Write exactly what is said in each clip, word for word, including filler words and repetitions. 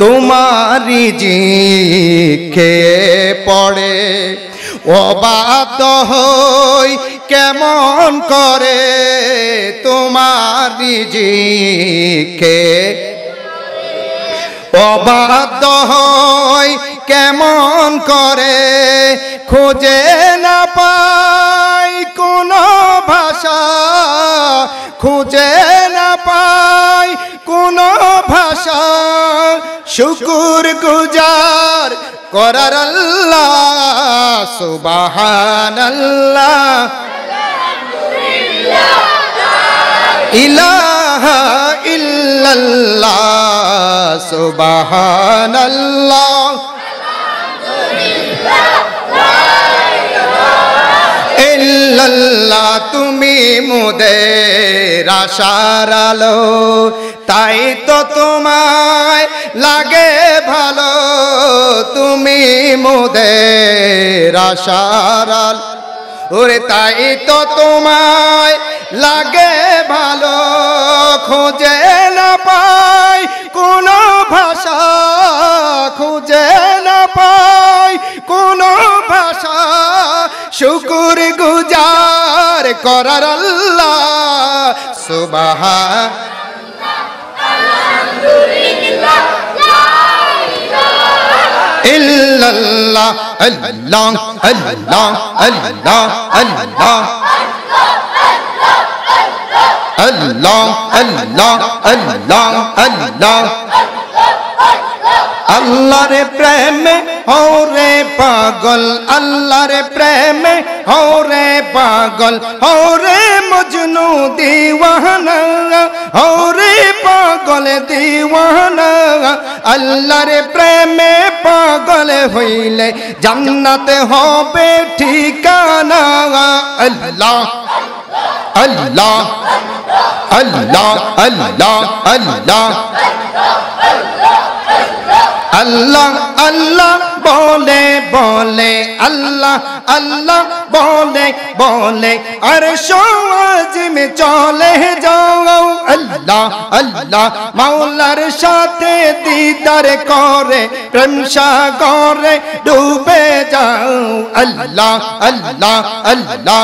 তোমারি জিকে পড়ে অবাধ্য হই কেমন করে তোমারি জিকে অবাধ্য হই কেমন করে খুঁজে না পাই কোনো ভাষা খুঁজে না পাই কোনো ভাষা শুকুর গুজার করার আল্লাহ সুবহানাল্লাহ ইলাহা ইল্লাল্লাহ সুবহানাল্লাহ ইল্লাল্লাহ তুমি মোদের আশার আলো তাই তো তোমায় লাগে ভালো তুমি মোদের আশার আলো ওরে তাই তো তোমায় লাগে ভালো খুঁজে না পাই কোনো ভাষা খুঁজে না পাই কোনো ভাষা শুকুর গুজার করার আল্লাহ সুবহান ইল্লাল্লাহ আল্লাহ আল্লাহ আল্লাহ আল্লাহ আল্লাহ আল্লাহ আল্লাহ আল্লাহ আল্লাহর প্রেমে হরে পাগল আল্লাহর প্রেমে হরে পাগল হরে মজনু দিওয়ানা হরে পাগল দিওয়ানা আল্লাহর প্রেমে পাগল হইলে জান্নাতে হবে ঠিকানা আল্লাহ আল্লাহ আল্লাহ আল্লাহ আল্লাহ আল্লাহ আল্লাহ বলে বলে আল্লাহ আল্লাহ বলে বলে আরশ আজিমে চলে যাও আল্লাহ আল্লাহ মাওলার সাথে দিদার করে প্রেম সাগরে ডুবে যাও আল্লাহ আল্লাহ আল্লাহ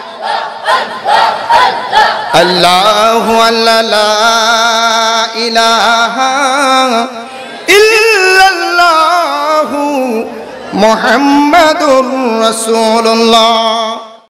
আল্লাহু আল্লাহ লা ইলাহা ইল্লাল্লাহু মুহাম্মাদুর রাসূলুল্লাহ।